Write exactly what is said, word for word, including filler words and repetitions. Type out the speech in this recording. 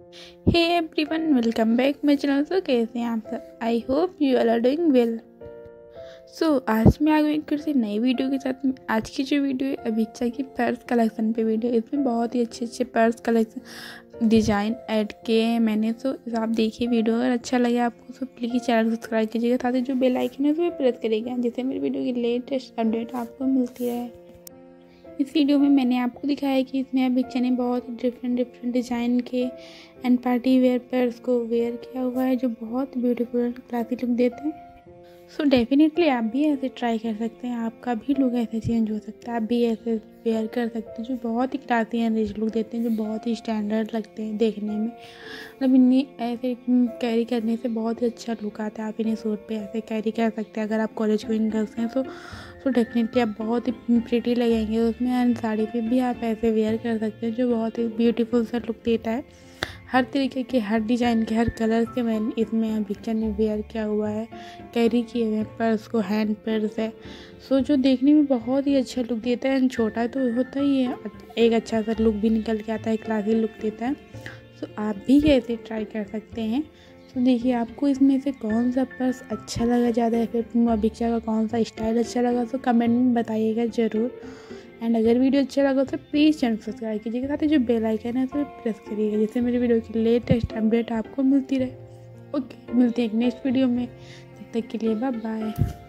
Hey everyone, welcome back my channel. So कैसे हैं आप सब? I hope you all are doing well. So आज मैं आ गई फिर से नई वीडियो के साथ में। आज की जो वीडियो है अभिक्षा की पर्स कलेक्शन पे वीडियो। इसमें बहुत ही अच्छे अच्छे पर्स कलेक्शन डिज़ाइन ऐड किए हैं मैंने। सो आप देखिए वीडियो, अगर अच्छा लगे आपको तो प्लीज़ चैनल सब्सक्राइब कीजिएगा, साथ ही जो बेल आइकन है उसमें प्रेस करिएगा जिससे मेरी वीडियो की लेटेस्ट अपडेट आपको मिलती रहे। इस वीडियो में मैंने आपको दिखाया कि इसमें अभिक्षा ने बहुत डिफरेंट डिफरेंट डिज़ाइन के एंड पार्टी वेयर पर्स को वेयर किया हुआ है जो बहुत ब्यूटीफुल क्लासी लुक देते हैं। सो डेफिनेटली आप भी ऐसे ट्राई कर सकते हैं, आपका भी लुक ऐसे चेंज हो सकता है, आप भी ऐसे वेयर कर सकते हैं जो बहुत ही क्लासी एंड रिच लुक देते हैं, जो बहुत ही स्टैंडर्ड लगते हैं देखने में। मतलब इन्हें ऐसे कैरी करने से बहुत ही अच्छा लुक आता है। आप इन्हें सूट पे ऐसे कैरी कर सकते हैं अगर आप कॉलेज गोइंग गर्ल्स हैं तो सो डेफिनेटली आप बहुत ही प्रिटी लगेंगे उसमें। एंड साड़ी पे भी आप ऐसे वेयर कर सकते हैं जो बहुत ही ब्यूटीफुल सा लुक देता है। हर तरीके के, हर डिज़ाइन के, हर कलर के मैंने इसमें अभिक्षा ने वेयर किया हुआ है, कैरी किए हुए हैं पर्स को। हैंड पर्स है सो जो देखने में बहुत ही अच्छा लुक देता है। एंड छोटा तो होता ही है, एक अच्छा सा लुक भी निकल के आता है, क्लासी लुक देता है। सो आप भी ऐसे ट्राई कर सकते हैं। तो देखिए आपको इसमें से कौन सा पर्स अच्छा लगा ज़्यादा, या फिर अभिक्षा का कौन सा स्टाइल अच्छा लगा, तो कमेंट में बताइएगा ज़रूर। एंड अगर वीडियो अच्छा लगा तो प्लीज़ चैनल सब्सक्राइब कीजिएगा, साथ ही जो बेल आइकन है उसे प्रेस करिएगा जिससे मेरी वीडियो की लेटेस्ट अपडेट आपको मिलती रहे। ओके, मिलते हैं एक नेक्स्ट वीडियो में, तब तक के लिए बाय बाय।